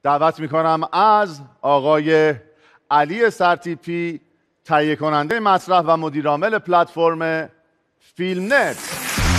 دعوت میکنم از آقای علی سرتیپی، تهیه کننده مسرح و مدیرعامل پلتفرم فیلم نت.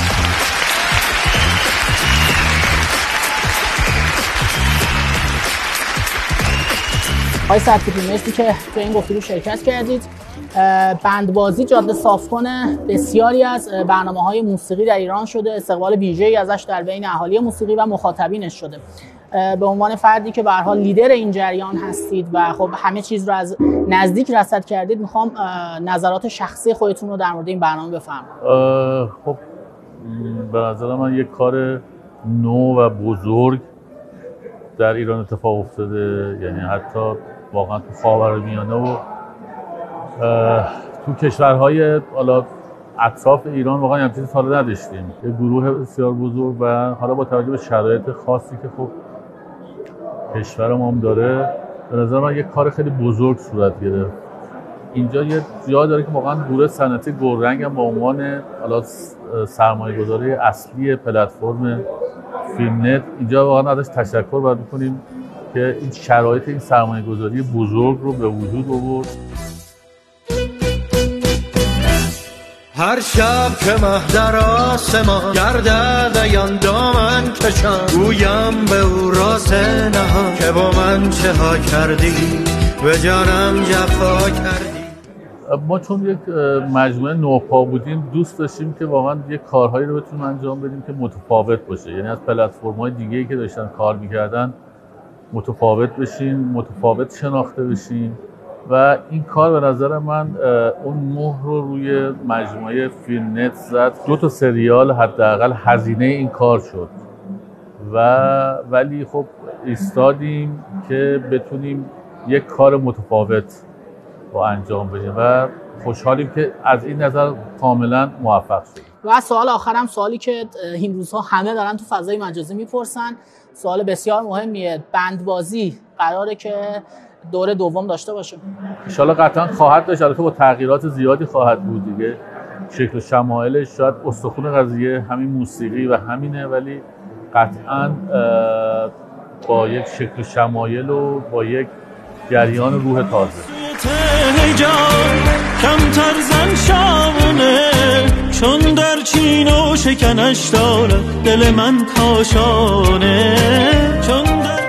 آقای سرتیپی، مرسی که تو این گفتگو شرکت کردید. بندبازی جاده صافکن بسیاری از برنامه‌های موسیقی در ایران شده، استقبال ویژه‌ای ازش در بین اهالی موسیقی و مخاطبینش شده. به عنوان فردی که به هر حال لیدر این جریان هستید و خب همه چیز رو از نزدیک رصد کردید، میخوام نظرات شخصی خودتون رو در مورد این برنامه بفرمایید. خب به نظر من یک کار نو و بزرگ در ایران اتفاق افتاده، یعنی حتی واقعا تو خاورمیانه و تو کشورهای حالا اطراف ایران واقعا همچین چیزی تا حالا نداشتیم. یه گروه بسیار بزرگ و حالا با توجه به شرایط خاصی که خب کشور ما هم داره، به نظر من یک کار خیلی بزرگ صورت گرفت. اینجا یه جا داره که واقعا گروه صنعتی گلرنگ هم به عنوان حالا سرمایه‌گذاری اصلی پلتفرم فیلم نت اینجا واقعا ازش تشکر باید بکنیم که این شرایط این سرمایه‌گذاری بزرگ رو به وجود آورد. هر شب که مه در آسمان گردد ایان دامن کشم، گویم به او راز نهان که با من چه ها کردی، به جانم جفا کردی. ما چون یک مجموعه نوپا بودیم، دوست داشتیم که واقعا یک کارهایی رو بتونیم انجام بدیم که متفاوت باشه، یعنی از پلتفرم‌های دیگه‌ای که داشتن کار می‌کردن متفاوت بشیم، متفاوت شناخته بشیم و این کار به نظر من اون مهر رو روی مجموعه فیلم نت زد. 2 سریال حداقل هزینه این کار شد ولی خب ایستادیم که بتونیم یک کار متفاوت رو انجام بدیم و خوشحالیم که از این نظر کاملا موفق شدیم. و سوال آخرم، سوالی که این روزها همه دارن تو فضای مجازی میپرسن، سوال بسیار مهمیه. بندبازی قراره که دور دوم داشته باشه؟ انشالله قطعا خواهد داشت، البته با تغییرات زیادی خواهد بود دیگه. شکل و شمایلش شاید استخوان قضیه همین موسیقی و همینه، ولی قطعا با یک شکل و شمایل و با یک جریان روح تازه. کمتر زن شامونه چون در چین و شکنش دارد دل من کاشانه، چون در